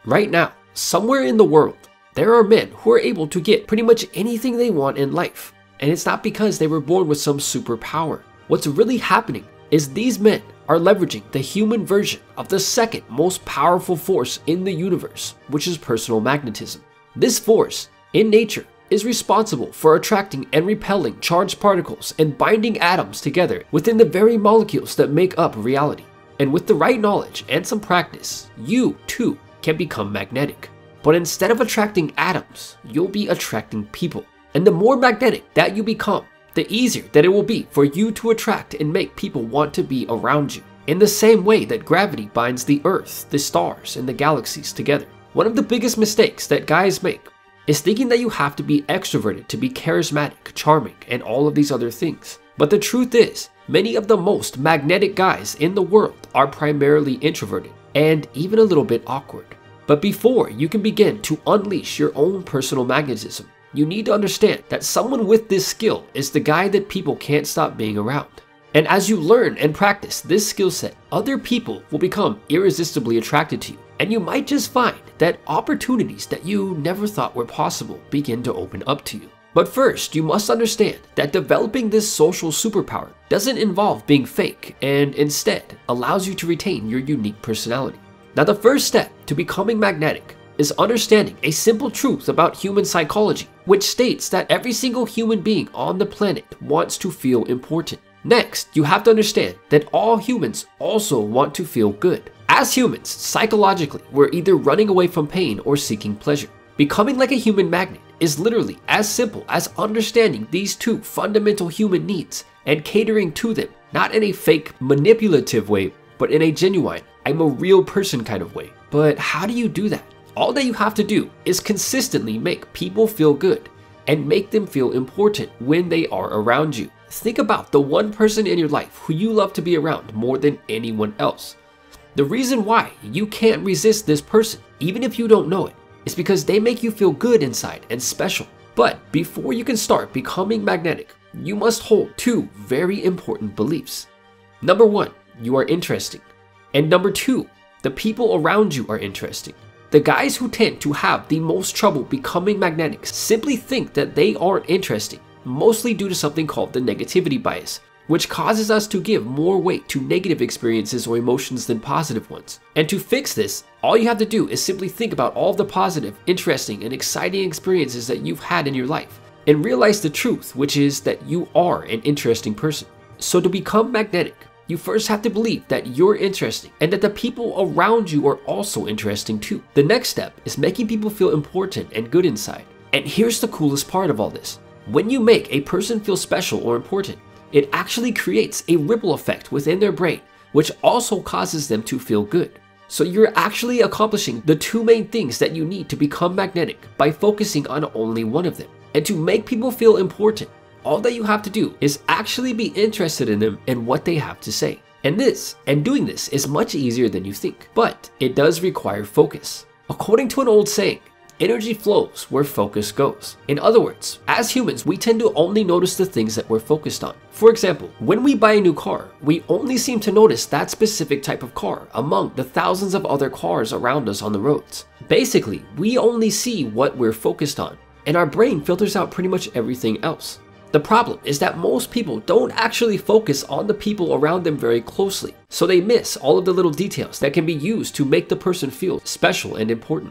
Right now, somewhere in the world, there are men who are able to get pretty much anything they want in life. And it's not because they were born with some superpower. What's really happening is these men are leveraging the human version of the second most powerful force in the universe, which is personal magnetism. This force, in nature, is responsible for attracting and repelling charged particles and binding atoms together within the very molecules that make up reality. And with the right knowledge and some practice, you too can become magnetic. But instead of attracting atoms, you'll be attracting people. And the more magnetic that you become, the easier that it will be for you to attract and make people want to be around you. In the same way that gravity binds the earth, the stars, and the galaxies together. One of the biggest mistakes that guys make is thinking that you have to be extroverted to be charismatic, charming, and all of these other things. But the truth is, many of the most magnetic guys in the world are primarily introverted and even a little bit awkward. But before you can begin to unleash your own personal magnetism, you need to understand that someone with this skill is the guy that people can't stop being around. And as you learn and practice this skill set, other people will become irresistibly attracted to you. And you might just find that opportunities that you never thought were possible begin to open up to you. But first, you must understand that developing this social superpower doesn't involve being fake and instead allows you to retain your unique personality. Now, the first step to becoming magnetic is understanding a simple truth about human psychology, which states that every single human being on the planet wants to feel important. Next, you have to understand that all humans also want to feel good. As humans, psychologically, we're either running away from pain or seeking pleasure. Becoming like a human magnet is literally as simple as understanding these two fundamental human needs and catering to them, not in a fake, manipulative way, but in a genuine, I'm a real person kind of way. But how do you do that? All that you have to do is consistently make people feel good and make them feel important when they are around you. Think about the one person in your life who you love to be around more than anyone else. The reason why you can't resist this person, even if you don't know it, is because they make you feel good inside and special. But before you can start becoming magnetic, you must hold two very important beliefs. Number one, you are interesting. And number two, the people around you are interesting. The guys who tend to have the most trouble becoming magnetic simply think that they aren't interesting, mostly due to something called the negativity bias, which causes us to give more weight to negative experiences or emotions than positive ones. And to fix this, all you have to do is simply think about all the positive, interesting, and exciting experiences that you've had in your life, and realize the truth, which is that you are an interesting person. So to become magnetic, you first have to believe that you're interesting and that the people around you are also interesting too. The next step is making people feel important and good inside. And here's the coolest part of all this. When you make a person feel special or important, it actually creates a ripple effect within their brain, which also causes them to feel good. So you're actually accomplishing the two main things that you need to become magnetic by focusing on only one of them. And to make people feel important, all that you have to do is actually be interested in them and what they have to say. And doing this is much easier than you think, but it does require focus. According to an old saying, energy flows where focus goes. In other words, as humans, we tend to only notice the things that we're focused on. For example, when we buy a new car, we only seem to notice that specific type of car among the thousands of other cars around us on the roads. Basically, we only see what we're focused on, and our brain filters out pretty much everything else. The problem is that most people don't actually focus on the people around them very closely, so they miss all of the little details that can be used to make the person feel special and important.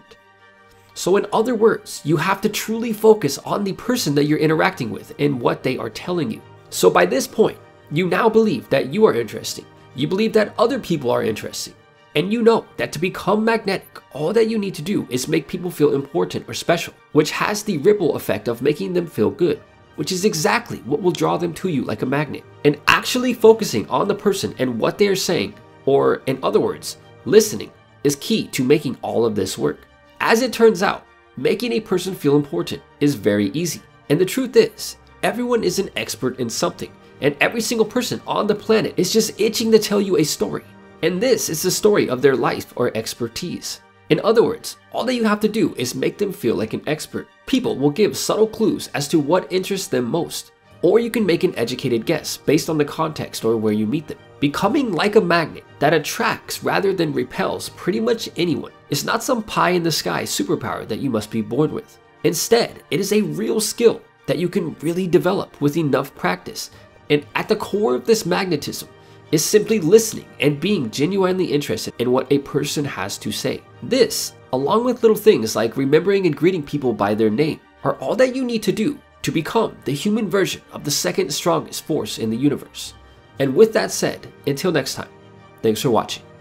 So in other words, you have to truly focus on the person that you're interacting with and what they are telling you. So by this point, you now believe that you are interesting. You believe that other people are interesting. And you know that to become magnetic, all that you need to do is make people feel important or special, which has the ripple effect of making them feel good, which is exactly what will draw them to you like a magnet. And actually focusing on the person and what they are saying, or in other words, listening, is key to making all of this work. As it turns out, making a person feel important is very easy. And the truth is, everyone is an expert in something, and every single person on the planet is just itching to tell you a story. And this is the story of their life or expertise. In other words, all that you have to do is make them feel like an expert. People will give subtle clues as to what interests them most, or you can make an educated guess based on the context or where you meet them. Becoming like a magnet that attracts rather than repels pretty much anyone. It's not some pie in the sky superpower that you must be born with. Instead, it is a real skill that you can really develop with enough practice. And at the core of this magnetism is simply listening and being genuinely interested in what a person has to say. This, along with little things like remembering and greeting people by their name, are all that you need to do to become the human version of the second strongest force in the universe. And with that said, until next time, thanks for watching.